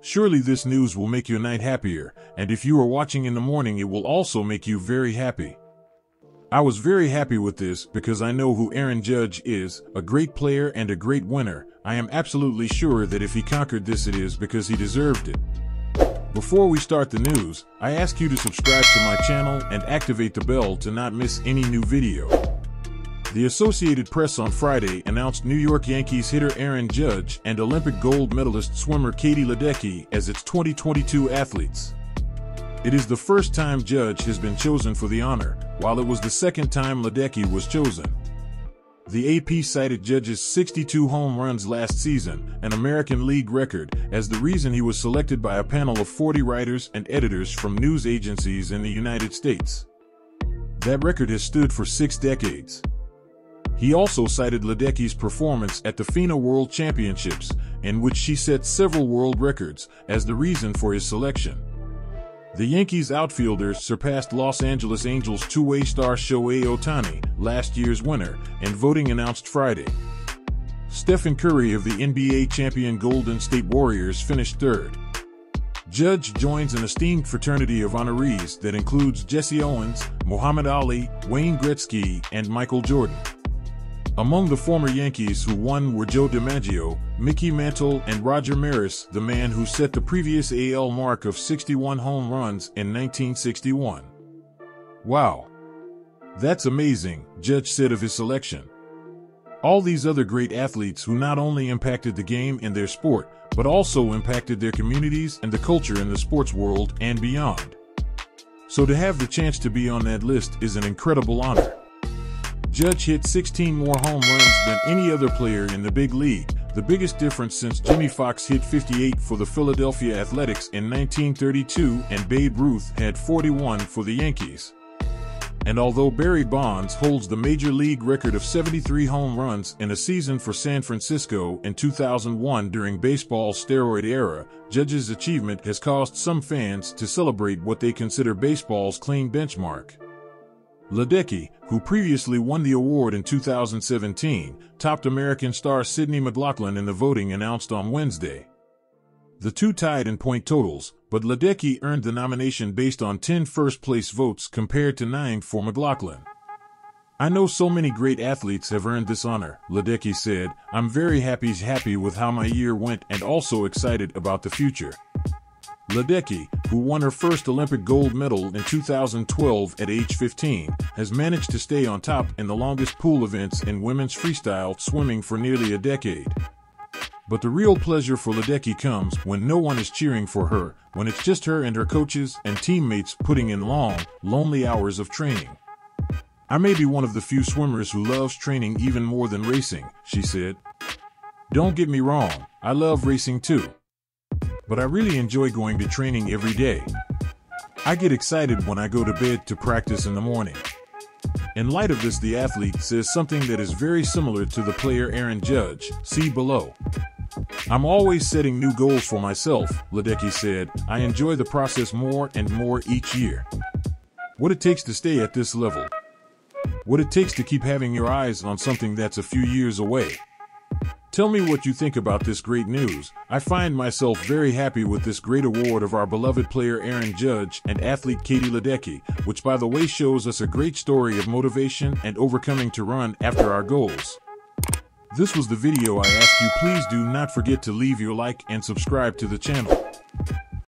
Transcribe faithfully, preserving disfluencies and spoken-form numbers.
Surely this news will make your night happier, and if you are watching in the morning, it will also make you very happy. I was very happy with this because I know who Aaron Judge is, a great player and a great winner. I am absolutely sure that if he conquered this, it is because he deserved it. Before we start the news, I ask you to subscribe to my channel and activate the bell to not miss any new video. The Associated Press on Friday announced New York Yankees hitter Aaron Judge and Olympic gold medalist swimmer Katie Ledecky as its twenty twenty-two athletes. It is the first time Judge has been chosen for the honor, while it was the second time Ledecky was chosen. The A P cited Judge's sixty-two home runs last season, an American League record, as the reason he was selected by a panel of forty writers and editors from news agencies in the United States. That record has stood for six decades. He also cited Ledecky's performance at the FINA World Championships, in which she set several world records, as the reason for his selection. The Yankees outfielders surpassed Los Angeles Angels two-way star Shohei Ohtani, last year's winner, and voting announced Friday. Stephen Curry of the N B A champion Golden State Warriors finished third. Judge joins an esteemed fraternity of honorees that includes Jesse Owens, Muhammad Ali, Wayne Gretzky, and Michael Jordan. Among the former Yankees who won were Joe DiMaggio, Mickey Mantle, and Roger Maris, the man who set the previous A L mark of sixty-one home runs in nineteen sixty-one. Wow! That's amazing, Judge said of his selection. All these other great athletes who not only impacted the game in their sport, but also impacted their communities and the culture in the sports world and beyond. So to have the chance to be on that list is an incredible honor. Judge hit sixteen more home runs than any other player in the big league, the biggest difference since Jimmy Fox hit fifty-eight for the Philadelphia Athletics in nineteen thirty-two and Babe Ruth had forty-one for the Yankees. And although Barry Bonds holds the major league record of seventy-three home runs in a season for San Francisco in two thousand one during baseball's steroid era, Judge's achievement has caused some fans to celebrate what they consider baseball's clean benchmark. Ledecky, who previously won the award in two thousand seventeen, topped American star Sidney McLaughlin in the voting announced on Wednesday. The two tied in point totals, but Ledecky earned the nomination based on ten first-place votes compared to nine for McLaughlin. "I know so many great athletes have earned this honor," Ledecky said. "I'm very happy happy with how my year went and also excited about the future." Ledecky, who won her first Olympic gold medal in two thousand twelve at age fifteen, has managed to stay on top in the longest pool events in women's freestyle swimming for nearly a decade. But the real pleasure for Ledecky comes when no one is cheering for her, when it's just her and her coaches and teammates putting in long, lonely hours of training. "I may be one of the few swimmers who loves training even more than racing," she said. "Don't get me wrong, I love racing too. But I really enjoy going to training every day. I get excited when I go to bed to practice in the morning." In light of this, the athlete says something that is very similar to the player Aaron Judge, see below. "I'm always setting new goals for myself," Ledecky said. "I enjoy the process more and more each year. What it takes to stay at this level. What it takes to keep having your eyes on something that's a few years away. Tell me what you think about this great news. I find myself very happy with this great award of our beloved player Aaron Judge and athlete Katie Ledecky, which by the way shows us a great story of motivation and overcoming to run after our goals." This was the video I asked you. Please do not forget to leave your like and subscribe to the channel.